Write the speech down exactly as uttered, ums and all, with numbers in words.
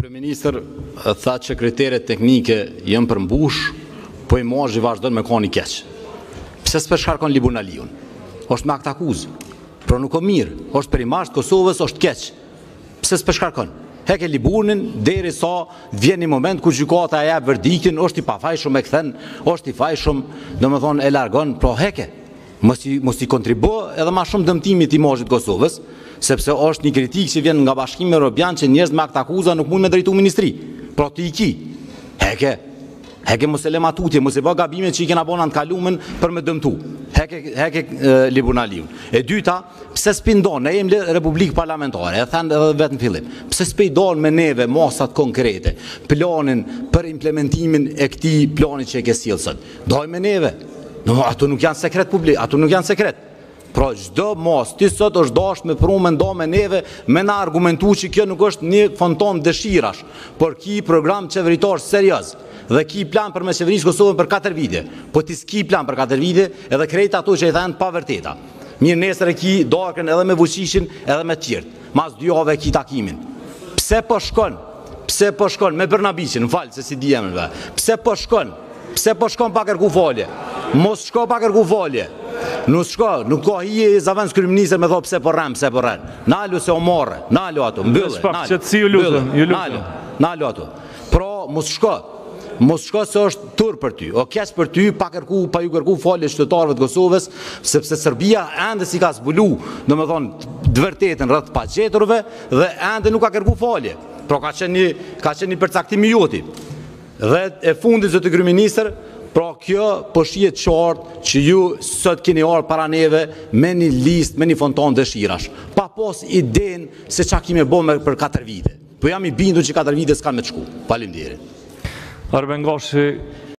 Kryeministër tha që kriteret teknike janë përmbush, po imazhi vazhdon me koni keq. Pse s'pe shkarkon Libun Aliun? Është me akt akuzë. Pra nuk o mirë, është për imazh të Kosovës, është keq. Pse s'pe shkarkon? Heke Libunin deri sa vjen një moment ku gjykata e jep verdiktin, është i pafajshëm e kthen, është i fajshëm, domethënë e largon, pra heke. Mos i mos i kontribo edhe më shumë dëmtimit të imazhit të Kosovës, sepse është një kritikë që vjen nga Bashkimi Evropian që njerëz me akt akuza nuk mund me drejtu ministri. Pra ti i ki. Heke. Heke mos e lema tutje, mos e bë gabimet që i kena bona në të kalumen për me dëmtu. Heke heke e, Libun Aliun. E dyta, pse s'pindon, ne jemi republikë parlamentare, e thënë edhe vetë në fillim. Pse s'pindon me neve masat konkrete, planin për implementimin e këtij plani që e ke sjellë sot. Doj me neve. No, ato nuk janë sekret publik, ato nuk janë sekret. Pra çdo mos, ti sot është dash me prunë me ndo me neve, me na argumentu që kjo nuk është një fantom dëshirash, por ki program qeveritar serioz, dhe ki plan për me qeverisë Kosovën për katër vite, po ti s'ki plan për katër vite, edhe krejt ato që i thënë pa vërteta. Mirë nesër e ki darkën edhe me Vučićin, edhe me tjertë, mas dy javë e ki takimin. Pse po shkon? Pse po shkon? Me Brnabiqin, më falë se si di emrin, pse po shkon? Pse po shkon pa kërku falje? Mos shko pa kërku falje. Nuk shko, nuk ka hije i zavendës kryeministër me thot pse po rren, pse po rren. Nalu se o morre, nalu ato, mbyllë, nalu, nalu, nalu ato. Pra, mos shko, mos shko se është tur për ty, o keq për ty, pa kërku, pa ju kërku falje qytetarëve të Kosovës, sepse Serbia ende si ka zbulu, do me thonë, dëvërtetën rreth paqeturve dhe ende nuk ka kërku falje. Pra, ka qenë një, ka qenë një përcaktimi joti. Dhe e fundit zoti kryeministër, pra kjo po shihet qartë që ju sot keni ardhur para neve me një listë, me një fonton dëshirash, pa pas idenë se çka kime bë për katër vite. Po jam i bindur që katër vite s'kan me të shku. Faleminderit. Arben Gashi